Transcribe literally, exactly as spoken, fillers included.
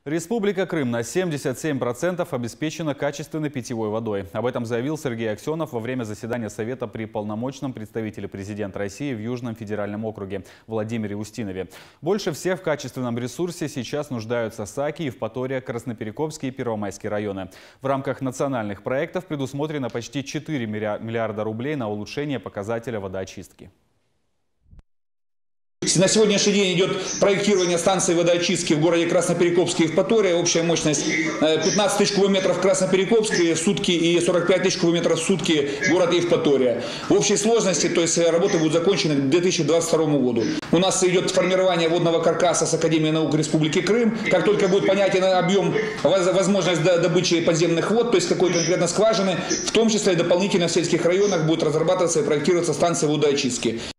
Республика Крым на семьдесят семь процентов обеспечена качественной питьевой водой. Об этом заявил Сергей Аксенов во время заседания Совета при полномочном представителе президента России в Южном федеральном округе Владимире Устинове. Больше всех в качественном ресурсе сейчас нуждаются Саки, Евпатория, Красноперекопский и Первомайский районы. В рамках национальных проектов предусмотрено почти четыре миллиарда рублей на улучшение показателя водоочистки. На сегодняшний день идет проектирование станции водоочистки в городе Красноперекопске и Евпатория. Общая мощность пятнадцать тысяч кубометров в Красноперекопске в сутки и сорок пять тысяч кубометров в сутки город Евпатория. В общей сложности, то есть работы будут закончены к две тысячи двадцать второму году. У нас идет формирование водного каркаса с Академией наук Республики Крым. Как только будет понятен объем, возможность добычи подземных вод, то есть какой конкретно скважины, в том числе и дополнительно в сельских районах будет разрабатываться и проектироваться станция водоочистки.